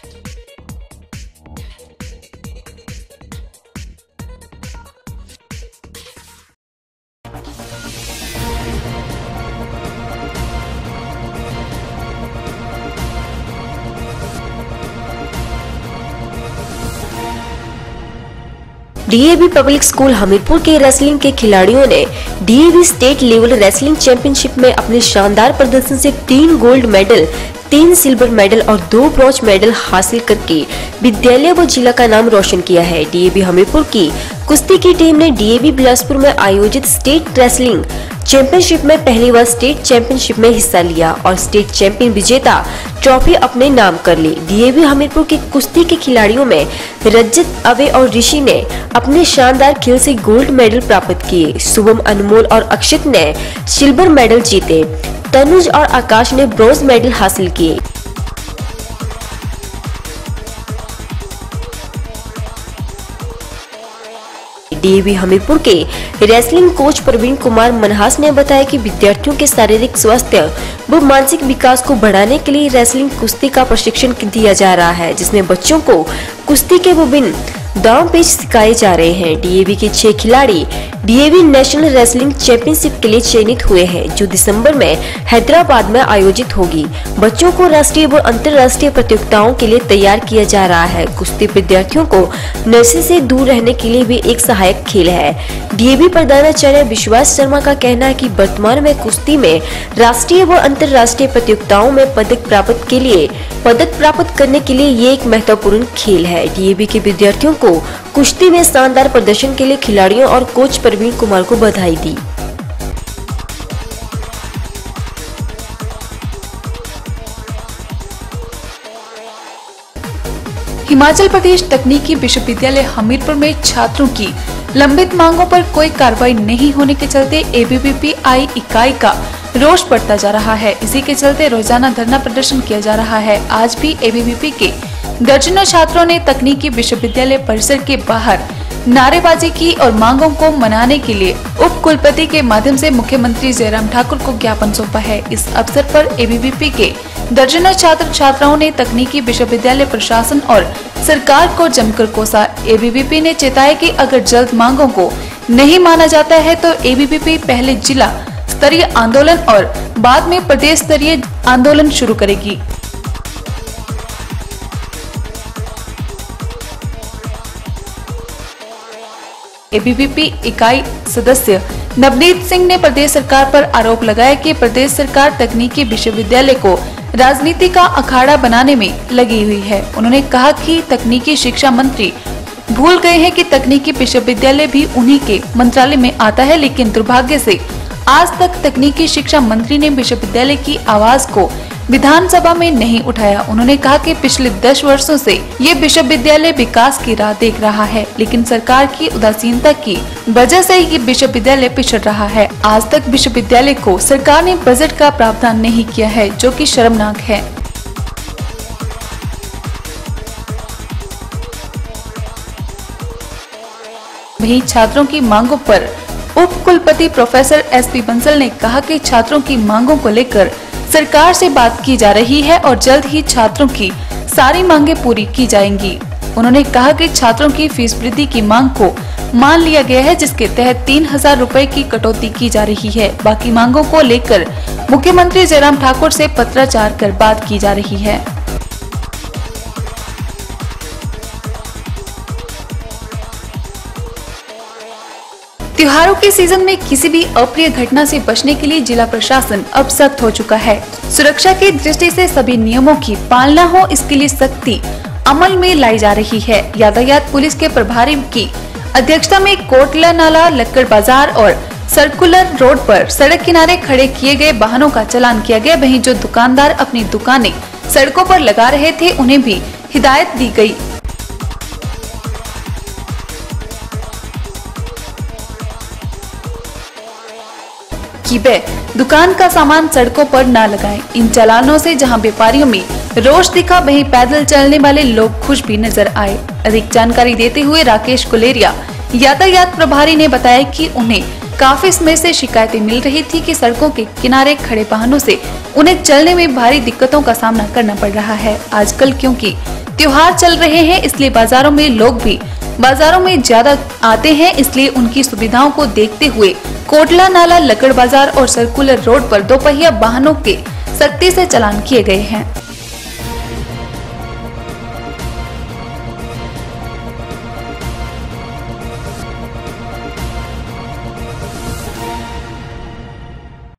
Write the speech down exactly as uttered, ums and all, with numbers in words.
DAV public school Hamirpur के wrestling के खिलाड़ियों ने DAV state level wrestling championship में अपने शानदार प्रदर्शन से तीन गोल्ड मेडल, तीन सिल्वर मेडल और दो ब्रॉन्ज मेडल हासिल करके विद्यालय व जिला का नाम रोशन किया है। डीएवी हमीरपुर की कुश्ती की टीम ने डीएवी बिलासपुर में आयोजित स्टेट रेसलिंग चैंपियनशिप में पहली बार स्टेट चैंपियनशिप में हिस्सा लिया और स्टेट चैंपियन विजेता ट्रॉफी अपने नाम कर ली। डीएवी हमीरपुर के कुश्ती के खिलाड़ियों में रजत, अभय और ऋषि ने अपने शानदार खेल से गोल्ड मेडल प्राप्त किए। शुभम, अनमोल और अक्षित ने सिल्वर मेडल जीते। तनुज और आकाश ने ब्रॉन्ज मेडल हासिल किए। डीएवी हमीरपुर के रेसलिंग कोच प्रवीण कुमार मनहास ने बताया कि विद्यार्थियों के शारीरिक स्वास्थ्य व मानसिक विकास को बढ़ाने के लिए रेसलिंग कुश्ती का प्रशिक्षण दिया जा रहा है, जिसमें बच्चों को कुश्ती के विभिन्न दांव पेच सिखाए जा रहे हैं। डीएवी के छह खिलाड़ी डीएवी नेशनल रेसलिंग चैंपियनशिप के लिए चयनित हुए हैं, जो दिसंबर में हैदराबाद में आयोजित होगी। बच्चों को राष्ट्रीय व अंतर्राष्ट्रीय प्रतियोगिताओं के लिए तैयार किया जा रहा है। कुश्ती विद्यार्थियों को नशे से दूर रहने के लिए भी एक सहायक खेल है। डीएवी प्रधानाचार्य विश्वास शर्मा का कहना है कि वर्तमान में कुश्ती में राष्ट्रीय व अंतर्राष्ट्रीय प्रतियोगिताओं में पदक प्राप्त के लिए पदक प्राप्त करने के लिए ये एक महत्वपूर्ण खेल है। डीएवी के विद्यार्थियों को कुश्ती में शानदार प्रदर्शन के लिए खिलाड़ियों और कोच प्रवीण कुमार को बधाई दी। हिमाचल प्रदेश तकनीकी विश्वविद्यालय हमीरपुर में छात्रों की लंबित मांगों पर कोई कार्रवाई नहीं होने के चलते एबीवीपी इकाई का रोष बढ़ता जा रहा है। इसी के चलते रोजाना धरना प्रदर्शन किया जा रहा है। आज भी एबीवीपी के दर्जनों छात्रों ने तकनीकी विश्वविद्यालय परिसर के बाहर नारेबाजी की और मांगों को मनाने के लिए उप कुलपति के माध्यम से मुख्यमंत्री जयराम ठाकुर को ज्ञापन सौंपा है। इस अवसर पर एबीवीपी के दर्जनों छात्र छात्राओं ने तकनीकी विश्वविद्यालय प्रशासन और सरकार को जमकर कोसा। एबीवीपी ने चेताया कि अगर जल्द मांगों को नहीं माना जाता है तो एबीवीपी पहले जिला स्तरीय आंदोलन और बाद में प्रदेश स्तरीय आंदोलन शुरू करेगी। एबीवीपी इकाई सदस्य नवनीत सिंह ने प्रदेश सरकार पर आरोप लगाया कि प्रदेश सरकार तकनीकी विश्वविद्यालय को राजनीति का अखाड़ा बनाने में लगी हुई है। उन्होंने कहा कि तकनीकी शिक्षा मंत्री भूल गए हैं कि तकनीकी विश्वविद्यालय भी उन्हीं के मंत्रालय में आता है, लेकिन दुर्भाग्य से आज तक तकनीकी शिक्षा मंत्री ने विश्वविद्यालय की आवाज को विधानसभा में नहीं उठाया। उन्होंने कहा कि पिछले दस वर्षों से ये विश्वविद्यालय विकास की राह देख रहा है, लेकिन सरकार की उदासीनता की वजह से ये विश्वविद्यालय पिछड़ रहा है। आज तक विश्वविद्यालय को सरकार ने बजट का प्रावधान नहीं किया है, जो कि शर्मनाक है। वहीं छात्रों की मांगों पर उप कुलपति प्रोफेसर एस पी बंसल ने कहा कि छात्रों की मांगों को लेकर सरकार से बात की जा रही है और जल्द ही छात्रों की सारी मांगें पूरी की जाएंगी। उन्होंने कहा कि छात्रों की फीस वृद्धि की मांग को मान लिया गया है, जिसके तहत तीन हजार रूपए की कटौती की जा रही है। बाकी मांगों को लेकर मुख्यमंत्री जयराम ठाकुर से पत्राचार कर बात की जा रही है। त्योहारों के सीजन में किसी भी अप्रिय घटना से बचने के लिए जिला प्रशासन अब सख्त हो चुका है। सुरक्षा की दृष्टि से सभी नियमों की पालना हो, इसके लिए सख्ती अमल में लाई जा रही है। यातायात पुलिस के प्रभारी की अध्यक्षता में कोटला नाला, लक्कड़ बाजार और सर्कुलर रोड पर सड़क किनारे खड़े किए गए वाहनों का चालान किया गया। वहीं जो दुकानदार अपनी दुकानें सड़कों पर लगा रहे थे, उन्हें भी हिदायत दी गई। कि वे दुकान का सामान सड़कों पर न लगाएं। इन चालानों से जहां व्यापारियों में रोष दिखा, वहीं पैदल चलने वाले लोग खुश भी नजर आए। अधिक जानकारी देते हुए राकेश कुलेरिया, यातायात प्रभारी, ने बताया कि उन्हें काफी समय से शिकायतें मिल रही थी कि सड़कों के किनारे खड़े वाहनों से उन्हें चलने में भारी दिक्कतों का सामना करना पड़ रहा है। आजकल क्योंकि त्योहार चल रहे हैं इसलिए बाजारों में लोग भी बाजारों में ज्यादा आते हैं, इसलिए उनकी सुविधाओं को देखते हुए कोटला नाला, लक्कड़ बाजार और सर्कुलर रोड पर दोपहिया वाहनों के सख्ती से चालान किए गए हैं।